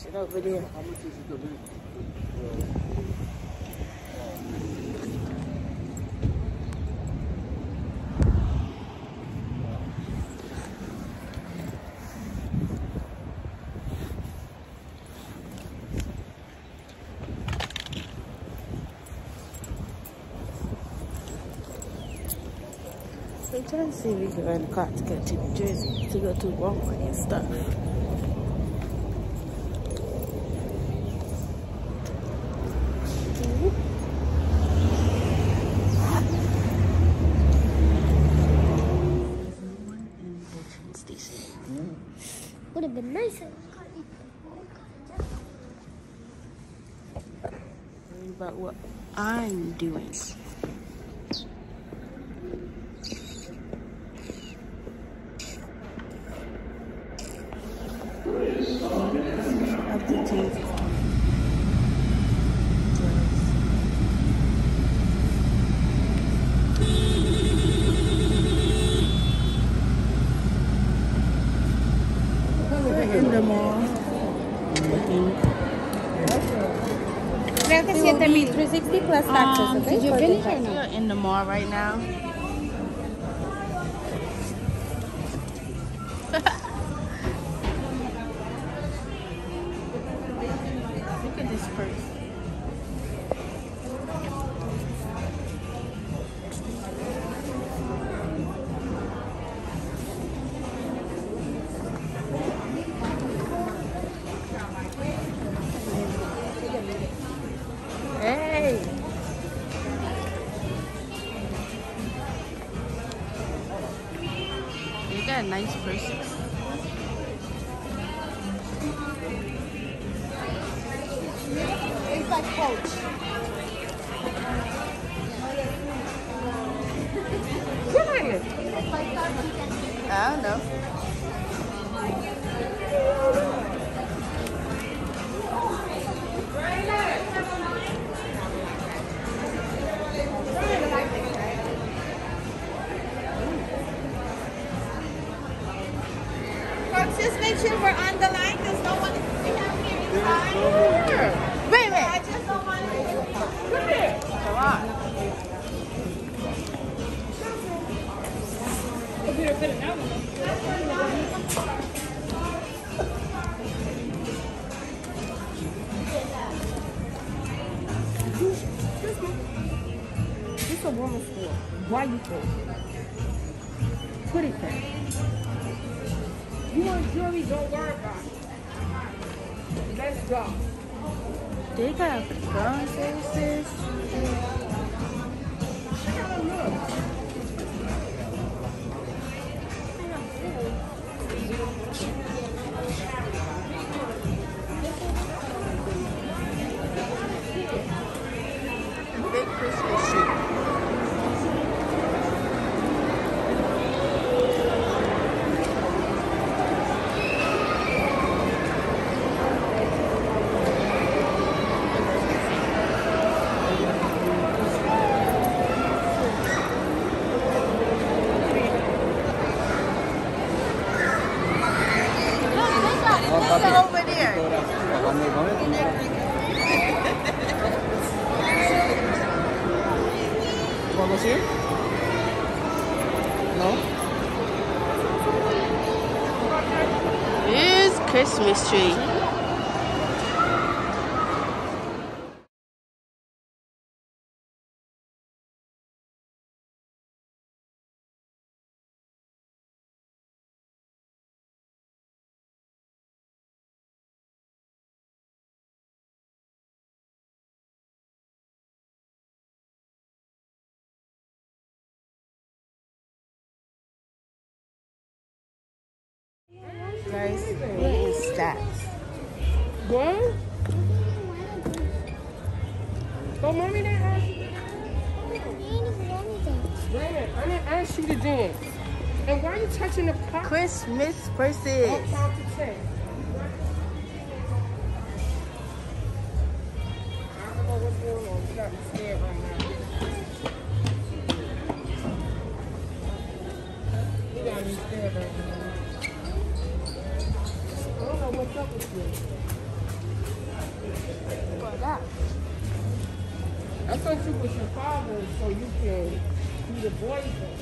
section over there. How much is the big? We're trying to see if we can rent a car to go to New Jersey to go to Walmart and stuff. Would have been nicer. Worry about what I'm doing. In the mall. Creo que 7,000. 360 plus taxes, okay? Did you finish or no? We're in the mall right now. Look at this purse. Hey! You got nice purses. It's like Coach. I don't know. Just make sure we're on the line because no one is out here inside. Wait a minute. I just don't want to. Come here. Come on. This is a woman's store. Why you think? Put it there. You want jewelry, don't worry about it. Let's go. They got phone services. Big Christmas tree. Over there. You want to go see it? No? Here's Christmas tree. Guys, we're in Saks. What? Oh, mommy didn't ask you. Wait a minute, I didn't ask you to dance. And why are you touching the pot? Christmas purses. I'll count to 10. I don't know what's going on. You got me scared right now. You got me scared right now. I don't know what's up with you. you with your father so you can be the boyfriend.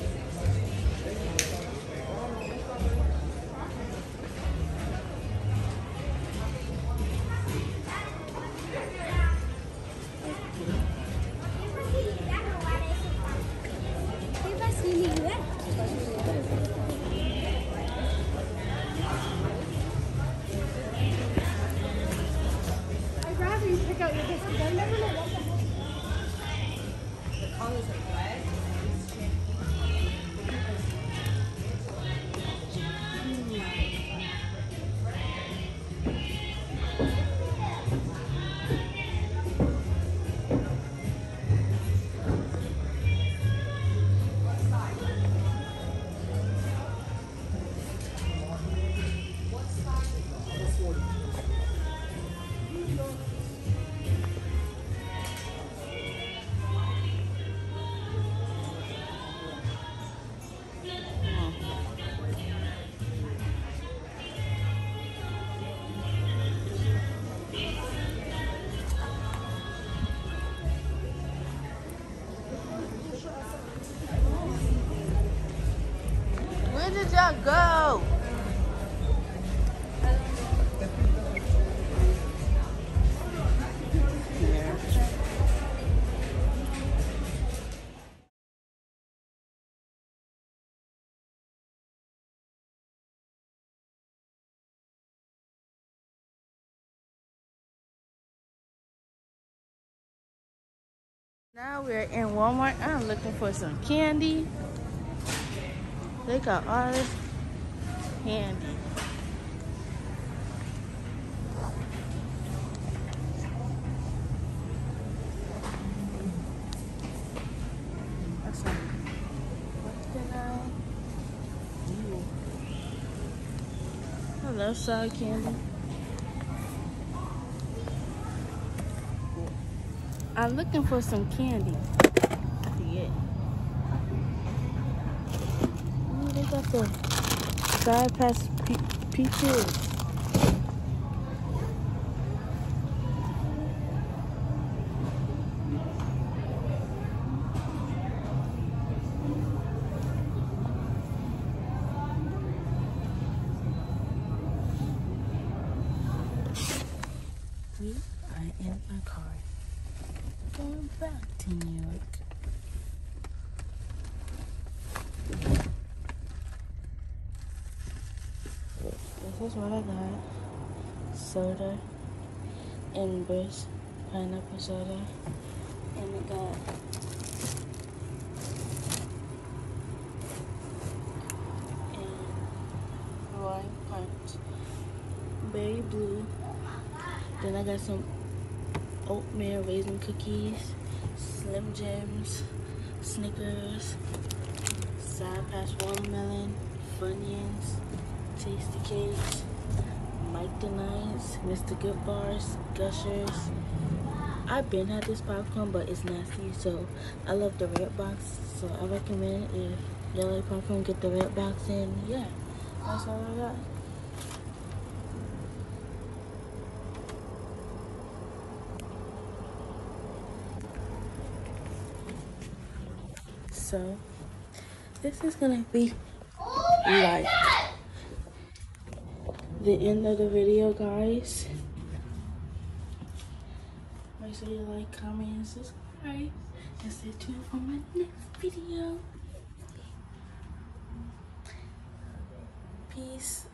I'd rather you pick out your gifts because I never know what the hell. Where did y'all go? Now we're in Walmart. I'm looking for some candy. They got all this candy. That's some, what can I love sour candy. I'm looking for some candy. Yeah. Oh, they got the Sour Patch peaches. We are in my car. Going back to New York. This is what I got. Soda, Embers, pineapple soda, and I got Roaring Punch, Berry Blue. Then I got some oatmeal raisin cookies, Slim Jims, Snickers, Sour Patch watermelon, Funyuns, Tasty Cakes, Mike the Nice, Mr. Good Bars, Gushers. I've been had this popcorn, but it's nasty, so I love the red box. So I recommend if y'all like popcorn, get the red box, and yeah, that's all I got. So this is gonna be like the end of the video, guys. Make sure you like, comment, and subscribe, and stay tuned for my next video. Peace.